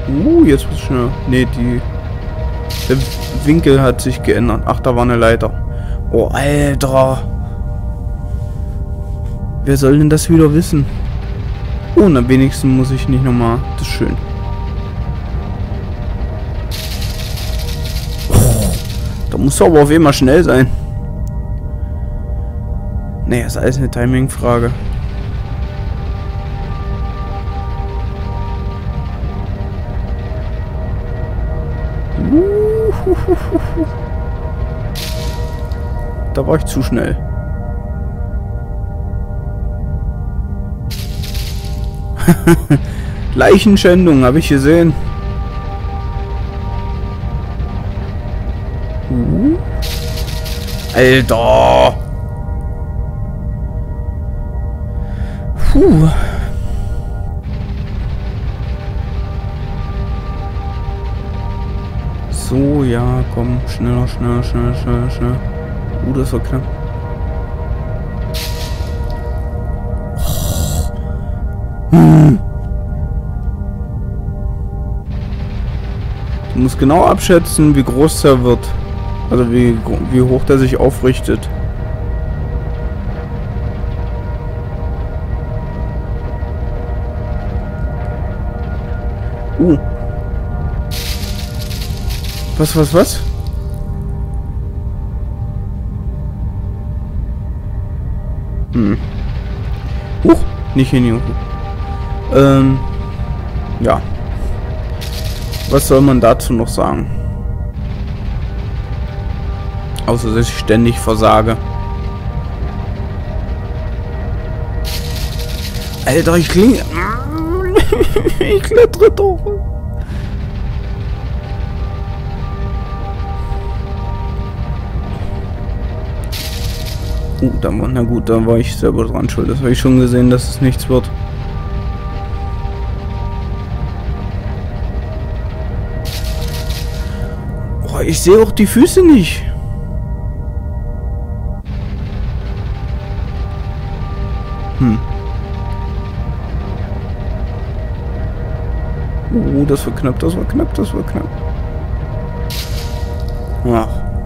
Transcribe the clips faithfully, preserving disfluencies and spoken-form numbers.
Uh, jetzt wird's schneller. Ne, die... Der Winkel hat sich geändert. Ach, da war eine Leiter. Oh, Alter. Wer soll denn das wieder wissen? Oh, und am wenigsten muss ich nicht nochmal. Das ist schön. Oh, da musst du aber auf einmal schnell sein. Nee, ist alles eine Timing-Frage. Da war ich zu schnell. Leichenschändung, habe ich gesehen. Uh. Alter. Puh. So, ja, komm, schneller, schneller, schneller, schneller, schneller. Uh, das war knapp. Oh. Hm. Du musst genau abschätzen, wie groß der wird. Also wie, wie hoch der sich aufrichtet. Uh. Was, was, was? Hm. Huch, nicht hin, Junge. Ähm, ja. Was soll man dazu noch sagen? Außer, dass ich ständig versage. Alter, ich klinge... ich klettere doch. Uh, da war, na gut, da war ich selber dran schuld. Das habe ich schon gesehen, dass es nichts wird. Oh, ich sehe auch die Füße nicht. Hm. Uh, das war knapp, das war knapp, das war knapp. Ach.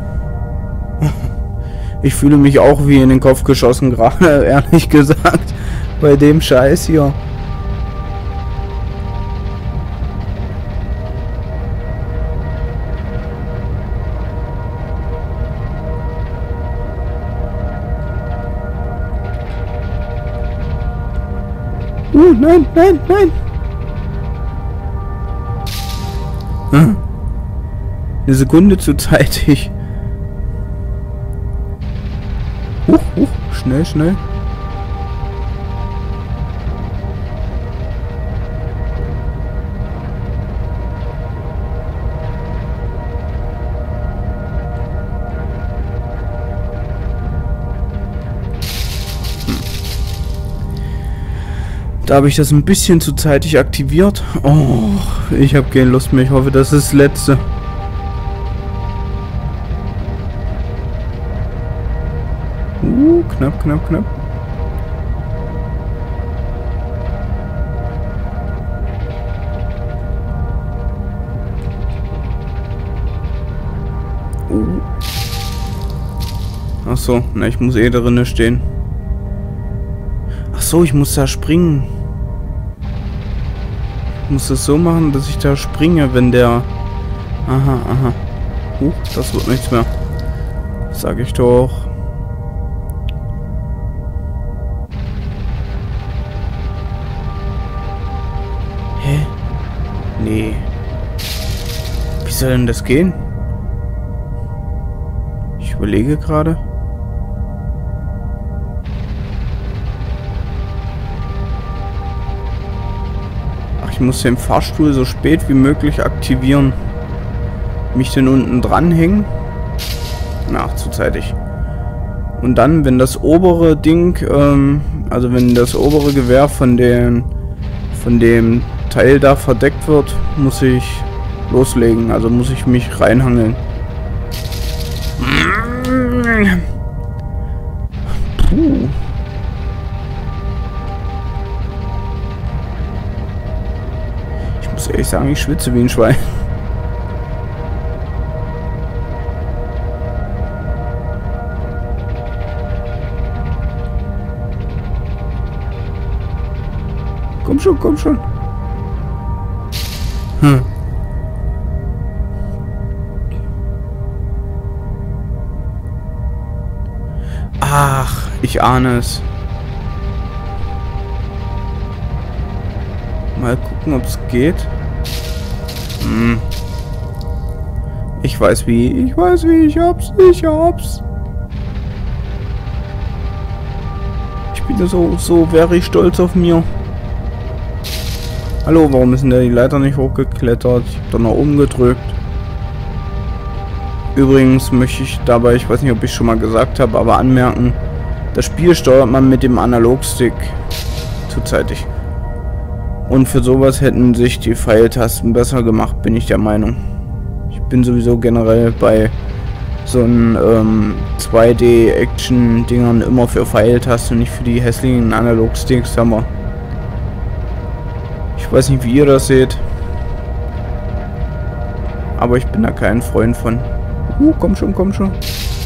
Ich fühle mich auch wie in den Kopf geschossen gerade, ehrlich gesagt, bei dem Scheiß hier. Uh, nein, nein, nein. Hm. Eine Sekunde zu zeitig. Huch, huch, schnell, schnell. Hm. Da habe ich das ein bisschen zu zeitig aktiviert. Oh, ich habe keine Lust mehr. Ich hoffe, das ist das letzte. Uh, knapp, knapp, knapp. Uh. Ach so, na, ich muss eh drinne stehen. Ach so, ich muss da springen. Ich muss das so machen, dass ich da springe, wenn der... Aha, aha. Huch, das wird nichts mehr. Sag ich doch. Hä? Nee. Wie soll denn das gehen? Ich überlege gerade. Ach, ich muss den Fahrstuhl so spät wie möglich aktivieren. Mich denn unten dranhängen? Ach, zu zeitig. Und dann, wenn das obere Ding, ähm, also wenn das obere Gewehr von den, von dem Teil da verdeckt wird, muss ich loslegen. Also muss ich mich reinhangeln. Puh. Ich muss muss ehrlich sagen, ich schwitze wie ein Schwein. Komm schon, komm schon. Hm. Ach, ich ahne es. Mal gucken, ob es geht. Hm. Ich weiß wie, ich weiß wie, ich hab's, ich hab's. Ich bin so, so very stolz auf mir. Hallo, warum ist denn der die Leiter nicht hochgeklettert? Ich hab da nach oben gedrückt. Übrigens möchte ich dabei, ich weiß nicht, ob ich schon mal gesagt habe, aber anmerken, das Spiel steuert man mit dem Analogstick zuzeitig. Und für sowas hätten sich die Pfeiltasten besser gemacht, bin ich der Meinung. Ich bin sowieso generell bei so einen ähm, zwei D-Action-Dingern immer für Pfeiltasten und nicht für die hässlichen Analogsticks, aber ich weiß nicht, wie ihr das seht. Aber ich bin da kein Freund von. Uh, komm schon, komm schon.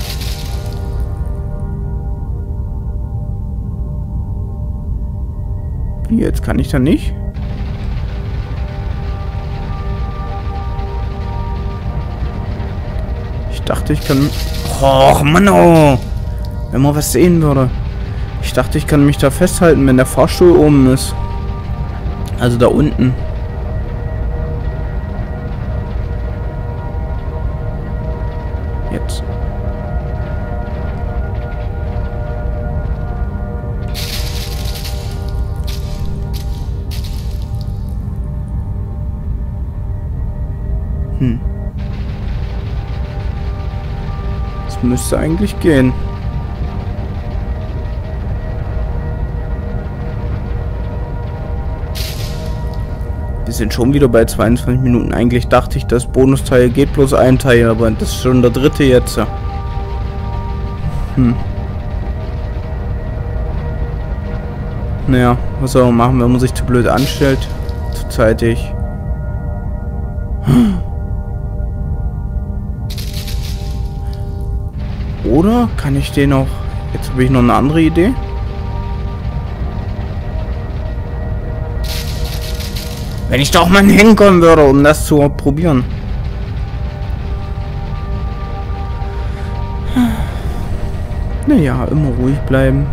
Wie, jetzt kann ich da nicht? Ich dachte, ich kann... Och, Mann, oh! Wenn man was sehen würde. Ich dachte, ich kann mich da festhalten, wenn der Fahrstuhl oben ist. Also da unten. Jetzt. Hm. Das müsste eigentlich gehen. Wir sind schon wieder bei zweiundzwanzig Minuten. Eigentlich dachte ich, das Bonusteil geht bloß ein Teil, aber das ist schon der dritte jetzt. Hm. Naja, was soll man machen, wenn man sich zu blöd anstellt? Zuzeitig. Oder kann ich den auch... Jetzt habe ich noch eine andere Idee. Wenn ich doch mal hinkommen würde, um das zu probieren. Naja, immer ruhig bleiben.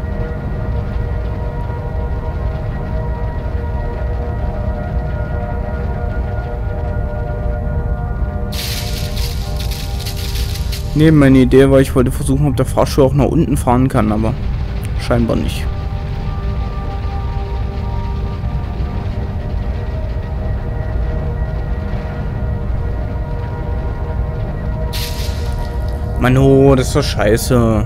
Ne, meine Idee war, ich wollte versuchen, ob der Fahrstuhl auch nach unten fahren kann, aber scheinbar nicht. Mann, oh, das ist doch scheiße.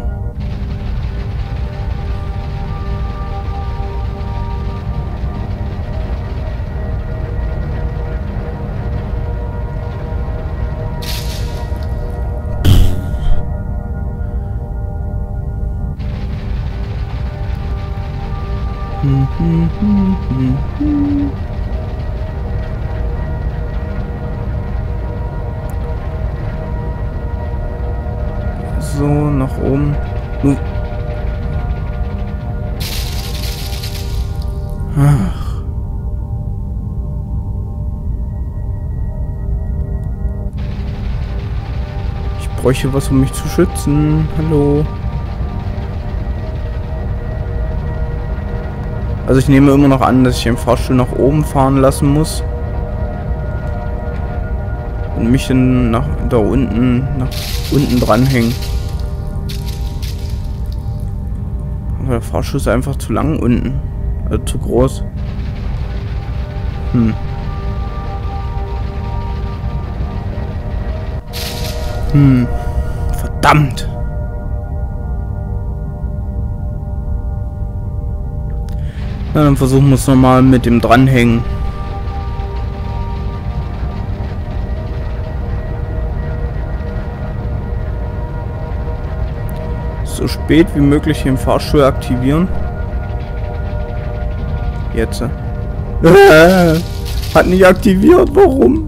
Hm, hm, hm, hm, hm. So, nach oben. Uh. Ach. Ich bräuchte was, um mich zu schützen. Hallo. Also ich nehme immer noch an, dass ich den Fahrstuhl nach oben fahren lassen muss. Und mich dann nach da unten, nach unten dranhängen. Aber der Fahrstuhl ist einfach zu lang unten. Also zu groß. Hm. Hm. Verdammt. Na, dann versuchen wir es nochmal mit dem Dranhängen. So spät wie möglich den Fahrstuhl aktivieren. Jetzt. Hat nicht aktiviert. Warum?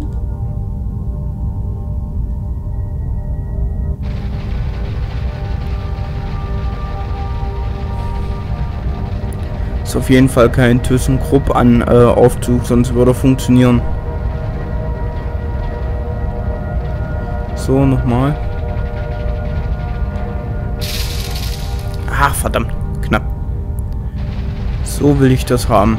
Ist auf jeden Fall kein ThyssenKrupp an äh, Aufzug, sonst würde er funktionieren. So, nochmal. Ach, verdammt. Knapp. So will ich das haben.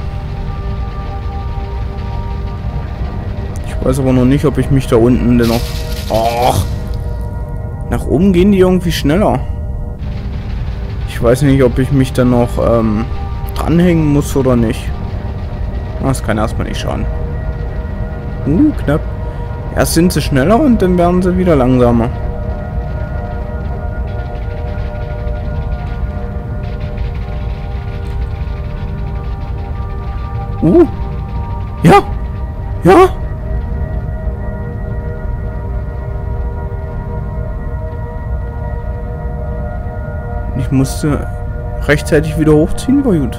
Ich weiß aber noch nicht, ob ich mich da unten denn noch... Och! Nach oben gehen die irgendwie schneller. Ich weiß nicht, ob ich mich dann noch ähm, dranhängen muss oder nicht. Das kann erstmal nicht schaden. Uh, knapp. Erst sind sie schneller und dann werden sie wieder langsamer. Uh. Ja. Ja. Ich musste rechtzeitig wieder hochziehen, war gut.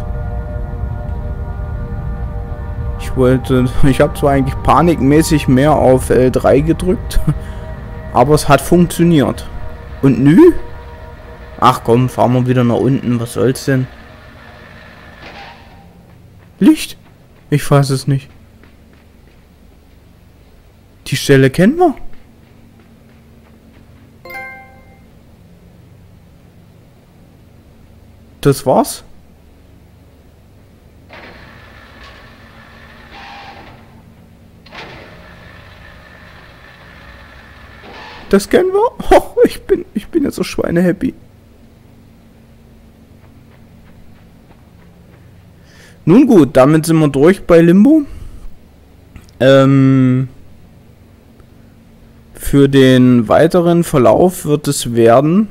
Ich wollte... Ich habe zwar eigentlich panikmäßig mehr auf L drei gedrückt, aber es hat funktioniert. Und nü? Ach komm, fahren wir wieder nach unten. Was soll's denn? Licht? Ich weiß es nicht. Die Stelle kennen wir. Das war's. Das kennen wir. Oh, ich bin, ich bin jetzt so schweinehappy. Nun gut, damit sind wir durch bei Limbo. Ähm, für den weiteren Verlauf wird es werden...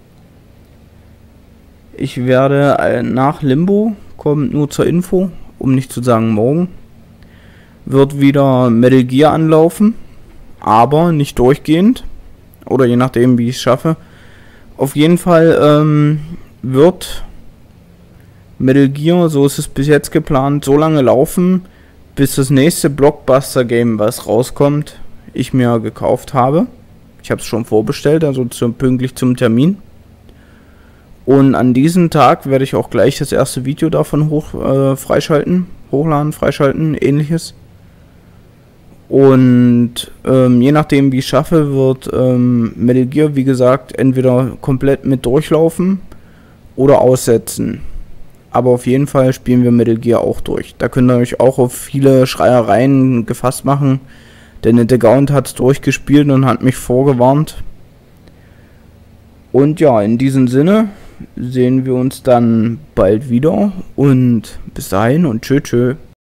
Ich werde äh, nach Limbo, kommt nur zur Info, um nicht zu sagen morgen, wird wieder Metal Gear anlaufen, aber nicht durchgehend, oder je nachdem wie ich es schaffe. Auf jeden Fall ähm, wird Metal Gear, so ist es bis jetzt geplant, so lange laufen, bis das nächste Blockbuster-Game, was rauskommt, ich mir gekauft habe. Ich habe es schon vorbestellt, also zum, pünktlich zum Termin. Und an diesem Tag werde ich auch gleich das erste Video davon hoch äh, freischalten, hochladen, freischalten, ähnliches. Und ähm, je nachdem wie ich schaffe, wird ähm, Metal Gear, wie gesagt, entweder komplett mit durchlaufen oder aussetzen. Aber auf jeden Fall spielen wir Metal Gear auch durch. Da könnt ihr euch auch auf viele Schreiereien gefasst machen. Der nette Gaunt hat es durchgespielt und hat mich vorgewarnt. Und ja, in diesem Sinne sehen wir uns dann bald wieder und bis dahin und tschö tschö.